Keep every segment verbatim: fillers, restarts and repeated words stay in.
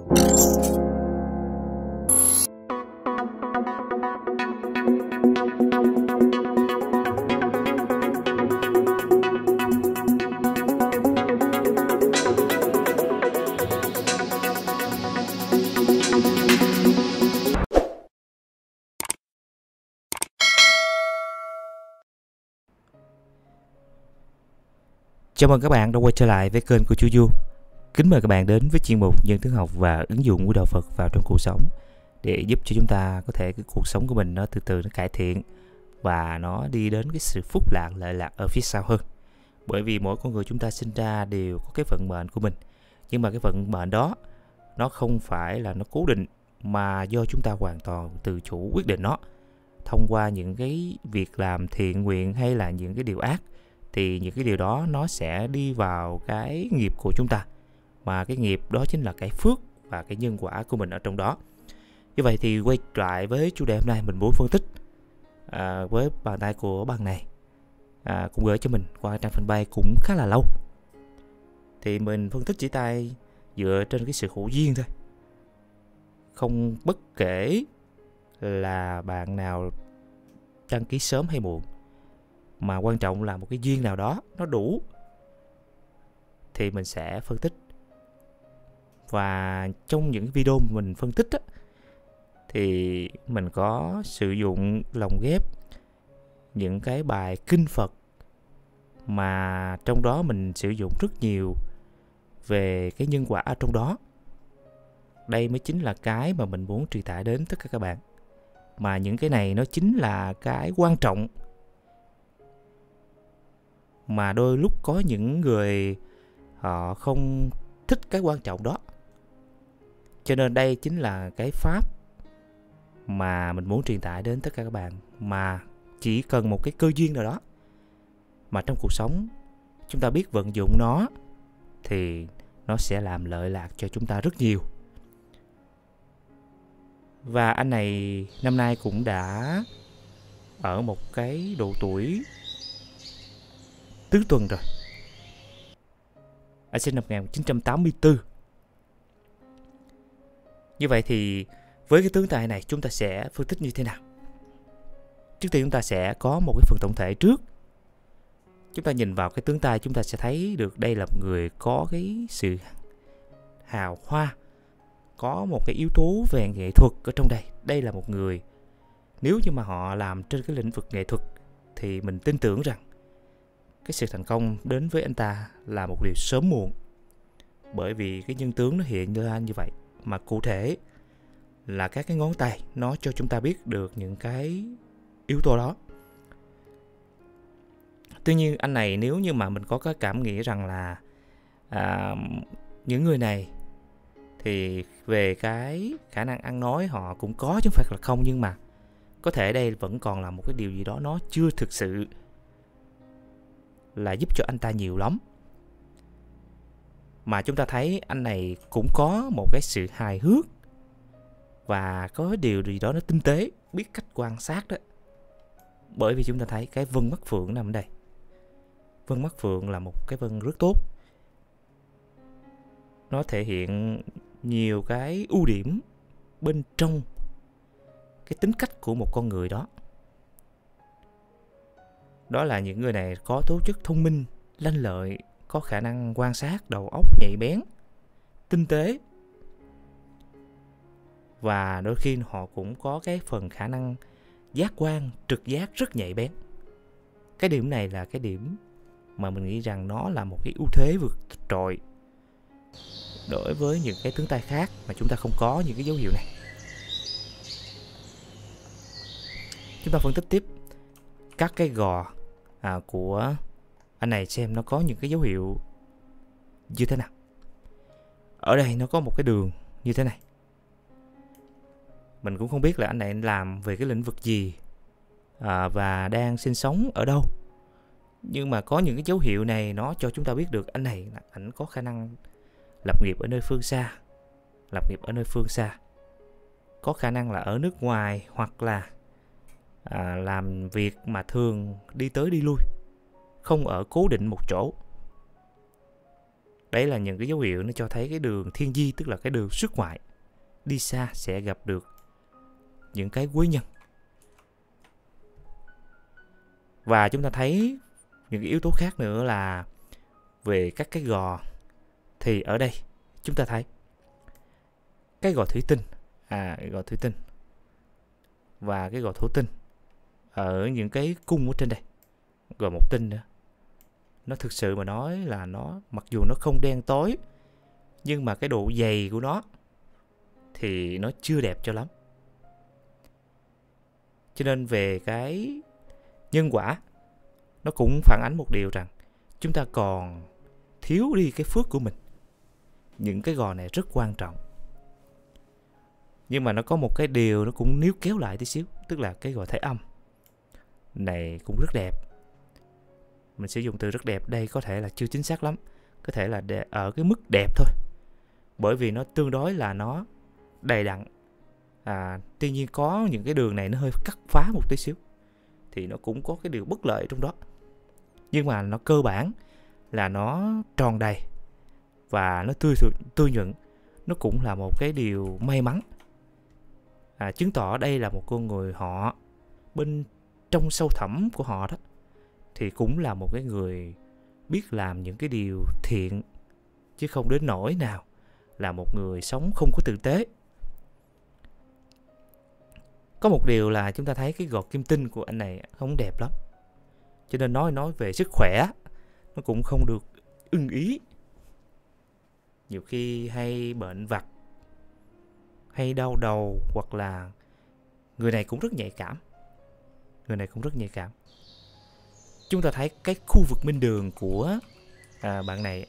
Chào mừng các bạn đã quay trở lại với kênh của Chú Du. Kính mời các bạn đến với chuyên mục Nhân Tướng Học và ứng dụng của Đạo Phật vào trong cuộc sống, để giúp cho chúng ta có thể cái cuộc sống của mình nó từ từ nó cải thiện và nó đi đến cái sự phúc lạc lợi lạc ở phía sau hơn. Bởi vì mỗi con người chúng ta sinh ra đều có cái vận mệnh của mình, nhưng mà cái vận mệnh đó nó không phải là nó cố định, mà do chúng ta hoàn toàn tự chủ quyết định nó thông qua những cái việc làm thiện nguyện hay là những cái điều ác. Thì những cái điều đó nó sẽ đi vào cái nghiệp của chúng ta, mà cái nghiệp đó chính là cái phước và cái nhân quả của mình ở trong đó. Như vậy thì quay lại với chủ đề hôm nay, mình muốn phân tích à, với bàn tay của bạn này à, cũng gửi cho mình qua trang fanpage cũng khá là lâu. Thì mình phân tích chỉ tay dựa trên cái sự hữu duyên thôi, không bất kể là bạn nào đăng ký sớm hay muộn, mà quan trọng là một cái duyên nào đó nó đủ thì mình sẽ phân tích. Và trong những video mình phân tích á, thì mình có sử dụng lồng ghép những cái bài kinh Phật, mà trong đó mình sử dụng rất nhiều về cái nhân quả ở trong đó. Đây mới chính là cái mà mình muốn truyền tải đến tất cả các bạn. Mà những cái này nó chính là cái quan trọng mà đôi lúc có những người họ không thích cái quan trọng đó. Cho nên đây chính là cái pháp mà mình muốn truyền tải đến tất cả các bạn. Mà chỉ cần một cái cơ duyên nào đó mà trong cuộc sống chúng ta biết vận dụng nó, thì nó sẽ làm lợi lạc cho chúng ta rất nhiều. Và anh này năm nay cũng đã ở một cái độ tuổi tứ tuần rồi. Anh sinh năm một nghìn chín trăm tám mươi tư. Như vậy thì với cái tướng tài này chúng ta sẽ phân tích như thế nào? Trước tiên chúng ta sẽ có một cái phần tổng thể trước. Chúng ta nhìn vào cái tướng tài, chúng ta sẽ thấy được đây là một người có cái sự hào hoa, có một cái yếu tố về nghệ thuật ở trong đây. Đây là một người, nếu như mà họ làm trên cái lĩnh vực nghệ thuật thì mình tin tưởng rằng cái sự thành công đến với anh ta là một điều sớm muộn. Bởi vì cái nhân tướng nó hiện ra như vậy, mà cụ thể là các cái ngón tay nó cho chúng ta biết được những cái yếu tố đó. Tuy nhiên anh này, nếu như mà mình có cái cảm nghĩ rằng là à, những người này thì về cái khả năng ăn nói họ cũng có chứ không phải là không, nhưng mà có thể đây vẫn còn là một cái điều gì đó nó chưa thực sự là giúp cho anh ta nhiều lắm. Mà chúng ta thấy anh này cũng có một cái sự hài hước và có điều gì đó nó tinh tế, biết cách quan sát đó. Bởi vì chúng ta thấy cái vân mắt phượng nằm ở đây. Vân mắt phượng là một cái vân rất tốt, nó thể hiện nhiều cái ưu điểm bên trong cái tính cách của một con người đó. Đó là những người này có tố chất thông minh, lanh lợi, có khả năng quan sát, đầu óc nhạy bén, tinh tế. Và đôi khi họ cũng có cái phần khả năng giác quan, trực giác rất nhạy bén. Cái điểm này là cái điểm mà mình nghĩ rằng nó là một cái ưu thế vượt trội đối với những cái tướng tay khác mà chúng ta không có những cái dấu hiệu này. Chúng ta phân tích tiếp các cái gò à, của anh này xem nó có những cái dấu hiệu như thế nào. Ở đây nó có một cái đường như thế này. Mình cũng không biết là anh này làm về cái lĩnh vực gì à, và đang sinh sống ở đâu. Nhưng mà có những cái dấu hiệu này nó cho chúng ta biết được anh này ảnh có khả năng lập nghiệp ở nơi phương xa. Lập nghiệp ở nơi phương xa. Có khả năng là ở nước ngoài, hoặc là à, làm việc mà thường đi tới đi lui, không ở cố định một chỗ. Đấy là những cái dấu hiệu nó cho thấy cái đường thiên di, tức là cái đường xuất ngoại đi xa sẽ gặp được những cái quý nhân. Và chúng ta thấy những cái yếu tố khác nữa là về các cái gò. Thì ở đây chúng ta thấy cái gò thủy tinh, à cái gò thủy tinh và cái gò thổ tinh ở những cái cung ở trên đây, gò một tinh nữa. Nó thực sự mà nói là nó, mặc dù nó không đen tối, nhưng mà cái độ dày của nó thì nó chưa đẹp cho lắm. Cho nên về cái nhân quả, nó cũng phản ánh một điều rằng chúng ta còn thiếu đi cái phước của mình. Những cái gò này rất quan trọng. Nhưng mà nó có một cái điều nó cũng níu kéo lại tí xíu, tức là cái gò thái âm này cũng rất đẹp. Mình sử dụng từ rất đẹp đây có thể là chưa chính xác lắm, có thể là ở cái mức đẹp thôi, bởi vì nó tương đối là nó đầy đặn. À, tuy nhiên có những cái đường này nó hơi cắt phá một tí xíu, thì nó cũng có cái điều bất lợi trong đó. Nhưng mà nó cơ bản là nó tròn đầy và nó tươi tươi nhuận. Nó cũng là một cái điều may mắn, à, chứng tỏ đây là một con người họ bên trong sâu thẳm của họ đó, thì cũng là một cái người biết làm những cái điều thiện, chứ không đến nỗi nào là một người sống không có tử tế. Có một điều là chúng ta thấy cái gọt kim tinh của anh này không đẹp lắm, cho nên nói nói về sức khỏe nó cũng không được ưng ý. Nhiều khi hay bệnh vặt, hay đau đầu, hoặc là người này cũng rất nhạy cảm. Người này cũng rất nhạy cảm. Chúng ta thấy cái khu vực minh đường của à, bạn này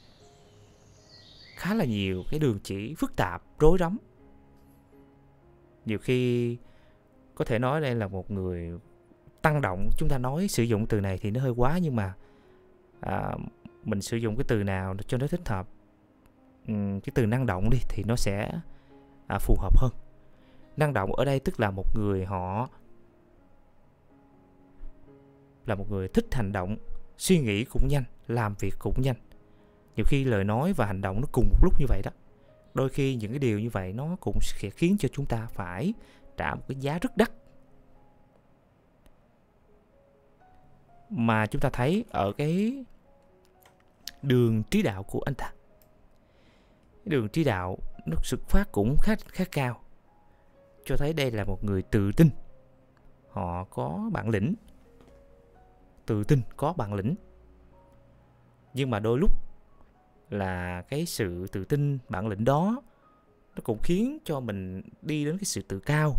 khá là nhiều cái đường chỉ phức tạp, rối rắm. Nhiều khi có thể nói đây là một người tăng động. Chúng ta nói sử dụng từ này thì nó hơi quá, nhưng mà à, mình sử dụng cái từ nào cho nó thích hợp. uhm, Cái từ năng động đi thì nó sẽ à, phù hợp hơn. Năng động ở đây tức là một người họ là một người thích hành động, suy nghĩ cũng nhanh, làm việc cũng nhanh. Nhiều khi lời nói và hành động nó cùng một lúc như vậy đó. Đôi khi những cái điều như vậy nó cũng sẽ khiến cho chúng ta phải trả một cái giá rất đắt. Mà chúng ta thấy ở cái đường trí đạo của anh ta, đường trí đạo nó xuất phát cũng khá, khá cao, cho thấy đây là một người tự tin. Họ có bản lĩnh, tự tin, có bản lĩnh. Nhưng mà đôi lúc là cái sự tự tin, bản lĩnh đó nó cũng khiến cho mình đi đến cái sự tự cao.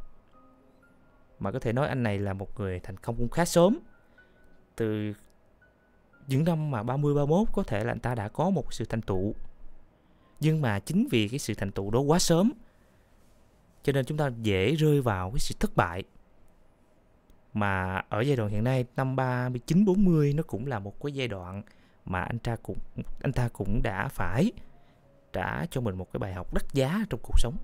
Mà có thể nói anh này là một người thành công cũng khá sớm. Từ những năm mà ba mươi, ba mươi mốt có thể là anh ta đã có một sự thành tựu. Nhưng mà chính vì cái sự thành tựu đó quá sớm, cho nên chúng ta dễ rơi vào cái sự thất bại. Mà ở giai đoạn hiện nay, năm ba mươi chín, bốn mươi nó cũng là một cái giai đoạn mà anh ta cũng anh ta cũng đã phải trả cho mình một cái bài học đắt giá trong cuộc sống.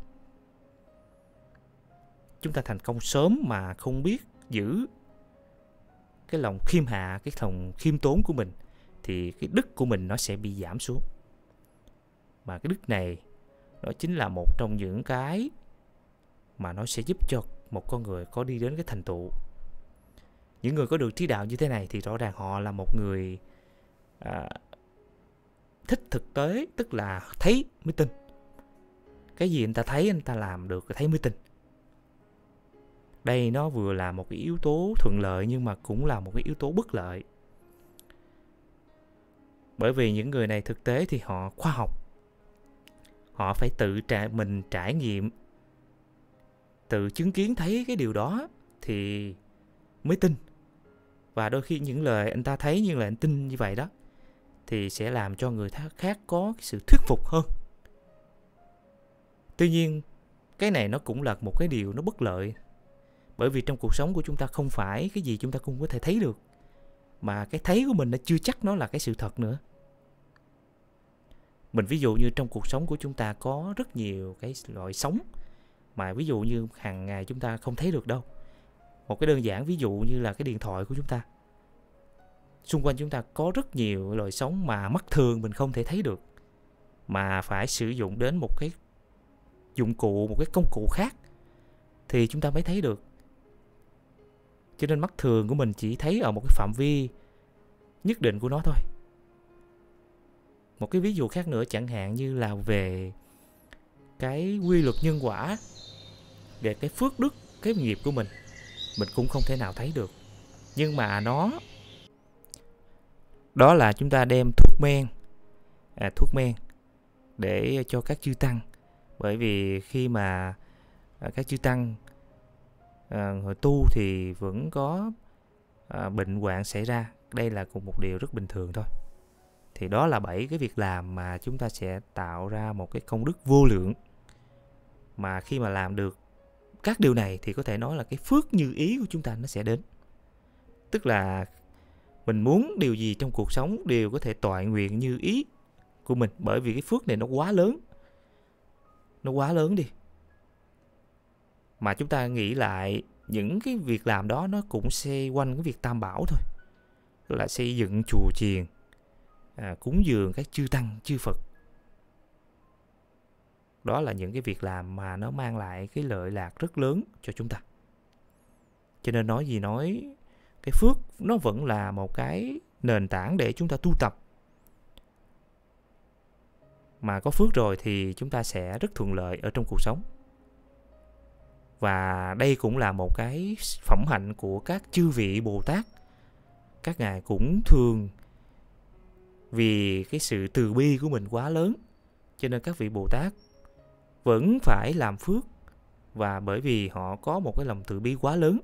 Chúng ta thành công sớm mà không biết giữ cái lòng khiêm hạ, cái lòng khiêm tốn của mình, thì cái đức của mình nó sẽ bị giảm xuống. Mà cái đức này đó chính là một trong những cái mà nó sẽ giúp cho một con người có đi đến cái thành tựu. Những người có được trí đạo như thế này thì rõ ràng họ là một người à, thích thực tế, tức là thấy mới tin. Cái gì anh ta thấy, anh ta làm được, thấy mới tin. Đây nó vừa là một cái yếu tố thuận lợi, nhưng mà cũng là một cái yếu tố bất lợi. Bởi vì những người này thực tế thì họ khoa học, họ phải tự trải, mình trải nghiệm, tự chứng kiến thấy cái điều đó thì mới tin. Và đôi khi những lời anh ta thấy, những lời anh tin như vậy đó, thì sẽ làm cho người khác có cái sự thuyết phục hơn. Tuy nhiên cái này nó cũng là một cái điều nó bất lợi. Bởi vì trong cuộc sống của chúng ta không phải cái gì chúng ta cũng có thể thấy được, mà cái thấy của mình nó chưa chắc nó là cái sự thật nữa. Mình ví dụ như trong cuộc sống của chúng ta có rất nhiều cái loại sóng mà ví dụ như hàng ngày chúng ta không thấy được đâu. Một cái đơn giản ví dụ như là cái điện thoại của chúng ta. xung quanh chúng ta có rất nhiều loài sống mà mắt thường mình không thể thấy được, mà phải sử dụng đến một cái dụng cụ, một cái công cụ khác thì chúng ta mới thấy được. Cho nên mắt thường của mình chỉ thấy ở một cái phạm vi nhất định của nó thôi. Một cái ví dụ khác nữa chẳng hạn như là về cái quy luật nhân quả, về cái phước đức, cái nghiệp của mình, mình cũng không thể nào thấy được. Nhưng mà nó, đó là chúng ta đem thuốc men, à, thuốc men để cho các chư tăng. Bởi vì khi mà à, các chư tăng à, hồi tu thì vẫn có à, bệnh hoạn xảy ra. Đây là cùng một điều rất bình thường thôi. Thì đó là bảy cái việc làm mà chúng ta sẽ tạo ra một cái công đức vô lượng. Mà khi mà làm được các điều này thì có thể nói là cái phước như ý của chúng ta nó sẽ đến. Tức là mình muốn điều gì trong cuộc sống đều có thể toại nguyện như ý của mình. Bởi vì cái phước này nó quá lớn. Nó quá lớn đi. Mà chúng ta nghĩ lại những cái việc làm đó nó cũng xoay quanh cái việc tam bảo thôi. Tức là xây dựng chùa chiền, à, cúng dường các chư tăng, chư Phật. Đó là những cái việc làm mà nó mang lại cái lợi lạc rất lớn cho chúng ta. Cho nên nói gì nói, cái phước nó vẫn là một cái nền tảng để chúng ta tu tập. Mà có phước rồi thì chúng ta sẽ rất thuận lợi ở trong cuộc sống. Và đây cũng là một cái phẩm hạnh của các chư vị Bồ Tát. Các ngài cũng thường vì cái sự từ bi của mình quá lớn, cho nên các vị Bồ Tát vẫn phải làm phước. Và bởi vì họ có một cái lòng từ bi quá lớn,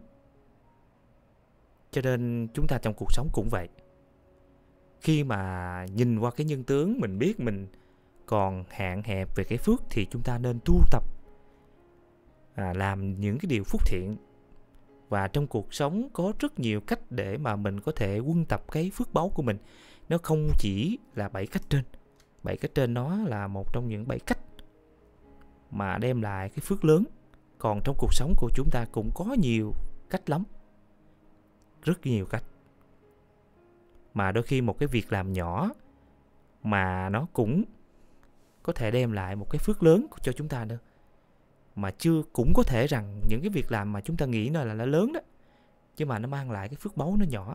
cho nên chúng ta trong cuộc sống cũng vậy. Khi mà nhìn qua cái nhân tướng, mình biết mình còn hạn hẹp về cái phước thì chúng ta nên tu tập, à, làm những cái điều phúc thiện. Và trong cuộc sống có rất nhiều cách để mà mình có thể quân tập cái phước báu của mình. Nó không chỉ là bảy cách trên. Bảy cách trên nó là một trong những bảy cách mà đem lại cái phước lớn. Còn trong cuộc sống của chúng ta cũng có nhiều cách lắm. Rất nhiều cách. Mà đôi khi một cái việc làm nhỏ mà nó cũng có thể đem lại một cái phước lớn cho chúng ta nữa. Mà chưa cũng có thể rằng những cái việc làm mà chúng ta nghĩ là là lớn đó, chứ mà nó mang lại cái phước báu nó nhỏ.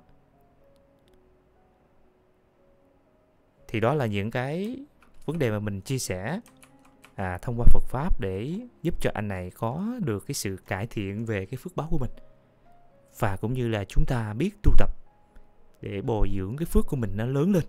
Thì đó là những cái vấn đề mà mình chia sẻ à, thông qua Phật Pháp để giúp cho anh này có được cái sự cải thiện về cái phước báu của mình. Và cũng như là chúng ta biết tu tập để bồi dưỡng cái phước của mình nó lớn lên.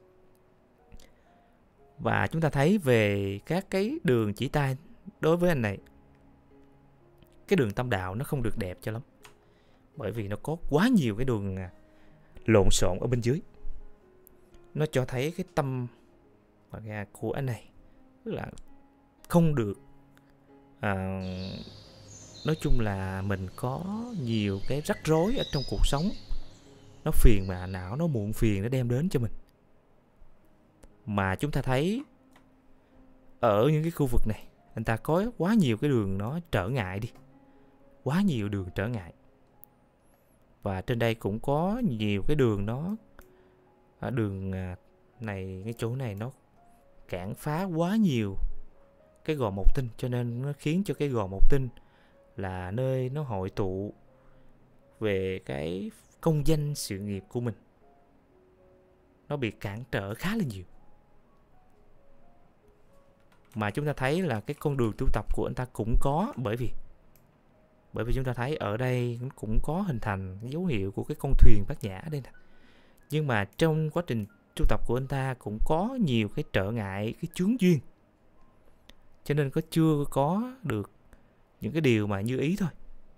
Và chúng ta thấy về các cái đường chỉ tay đối với anh này, cái đường tâm đạo nó không được đẹp cho lắm. Bởi vì nó có quá nhiều cái đường lộn xộn ở bên dưới. Nó cho thấy cái tâm của anh này tức là không được, à, nói chung là mình có nhiều cái rắc rối ở trong cuộc sống. Nó phiền mà não, nó muộn phiền nó đem đến cho mình. Mà chúng ta thấy ở những cái khu vực này, anh ta có quá nhiều cái đường nó trở ngại đi. Quá nhiều đường trở ngại. Và trên đây cũng có nhiều cái đường nó, ở đường này, cái chỗ này nó cản phá quá nhiều cái gò một tinh. Cho nên nó khiến cho cái gò một tinh là nơi nó hội tụ về cái công danh sự nghiệp của mình, nó bị cản trở khá là nhiều. Mà chúng ta thấy là cái con đường tu tập của anh ta cũng có. Bởi vì Bởi vì chúng ta thấy ở đây cũng có hình thành cái dấu hiệu của cái con thuyền Bát Nhã đây nè. Nhưng mà trong quá trình tu tập của anh ta cũng có nhiều cái trở ngại, cái chướng duyên. Cho nên có chưa có được những cái điều mà như ý thôi.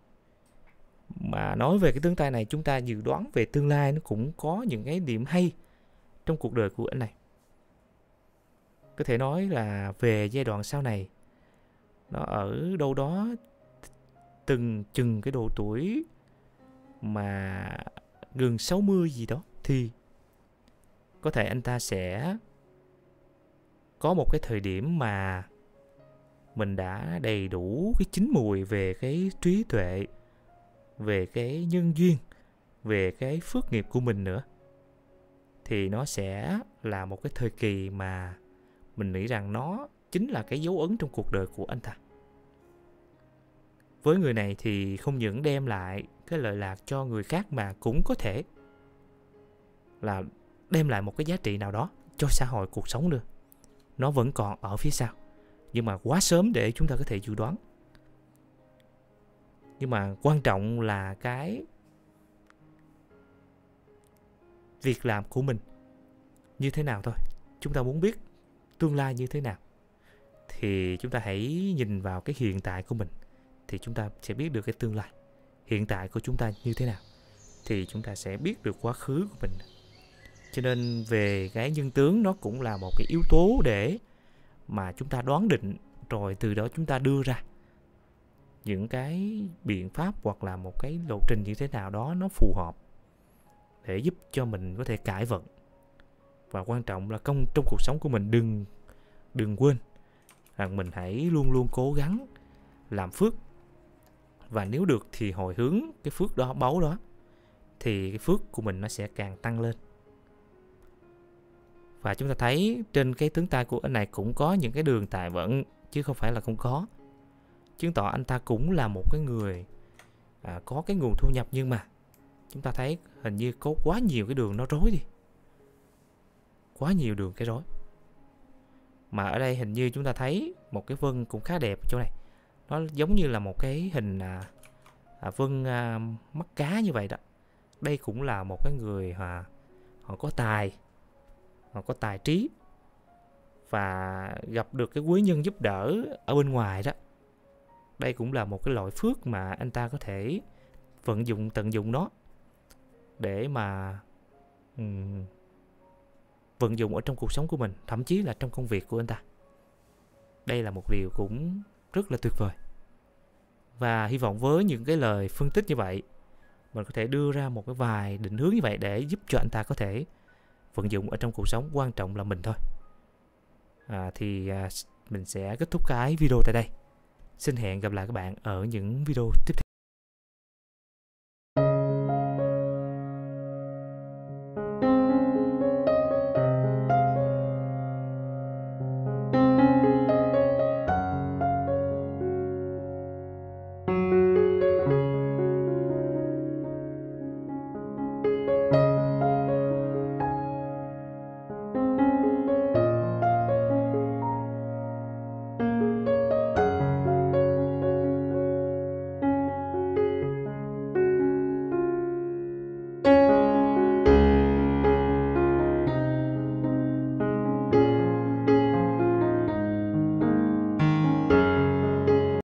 Mà nói về cái tướng tay này, chúng ta dự đoán về tương lai nó cũng có những cái điểm hay trong cuộc đời của anh này. Có thể nói là về giai đoạn sau này, nó ở đâu đó từng chừng cái độ tuổi mà gần sáu mươi gì đó, thì có thể anh ta sẽ có một cái thời điểm mà mình đã đầy đủ cái chín mùi về cái trí tuệ, về cái nhân duyên, về cái phước nghiệp của mình nữa. thì nó sẽ là một cái thời kỳ mà mình nghĩ rằng nó chính là cái dấu ấn trong cuộc đời của anh ta. Với người này thì không những đem lại cái lợi lạc cho người khác mà cũng có thể là đem lại một cái giá trị nào đó cho xã hội, cuộc sống nữa. Nó vẫn còn ở phía sau, nhưng mà quá sớm để chúng ta có thể dự đoán. Nhưng mà quan trọng là cái việc làm của mình như thế nào thôi. Chúng ta muốn biết tương lai như thế nào thì chúng ta hãy nhìn vào cái hiện tại của mình, thì chúng ta sẽ biết được cái tương lai. Hiện tại của chúng ta như thế nào thì chúng ta sẽ biết được quá khứ của mình. Cho nên về cái nhân tướng nó cũng là một cái yếu tố để mà chúng ta đoán định, rồi từ đó chúng ta đưa ra những cái biện pháp hoặc là một cái lộ trình như thế nào đó nó phù hợp để giúp cho mình có thể cải vận. Và quan trọng là công trong cuộc sống của mình đừng đừng quên rằng mình hãy luôn luôn cố gắng làm phước, và nếu được thì hồi hướng cái phước đó, báu đó, thì cái phước của mình nó sẽ càng tăng lên. Và chúng ta thấy trên cái tướng tay của anh này cũng có những cái đường tài vận, chứ không phải là không có, chứng tỏ anh ta cũng là một cái người à, có cái nguồn thu nhập. Nhưng mà chúng ta thấy hình như có quá nhiều cái đường nó rối đi, quá nhiều đường cái rối. Mà ở đây hình như chúng ta thấy một cái vân cũng khá đẹp ở chỗ này, nó giống như là một cái hình à, à, vân à, mắt cá như vậy đó. Đây cũng là một cái người à, họ có tài, họ có tài trí, và gặp được cái quý nhân giúp đỡ ở bên ngoài đó. Đây cũng là một cái loại phước mà anh ta có thể vận dụng, tận dụng nó để mà um, vận dụng ở trong cuộc sống của mình, thậm chí là trong công việc của anh ta. Đây là một điều cũng rất là tuyệt vời. Và hy vọng với những cái lời phân tích như vậy, mình có thể đưa ra một cái vài định hướng như vậy để giúp cho anh ta có thể vận dụng ở trong cuộc sống. Quan trọng là mình thôi. À, thì à, mình sẽ kết thúc cái video tại đây. Xin hẹn gặp lại các bạn ở những video tiếp theo.